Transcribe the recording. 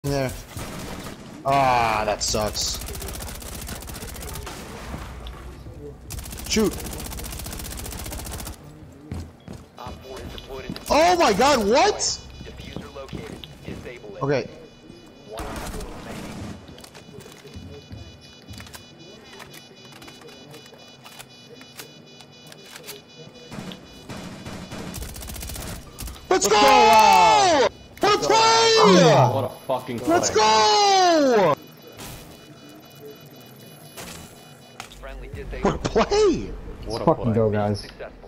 There. Ah, that sucks. Shoot. Oh my god, what? Diffuser located. Disable it. Okay. One remaining. Let's go! What a play! What a fucking play. Let's go! Friendly disabled. What a play! What a Fucking play. go, guys. Successful.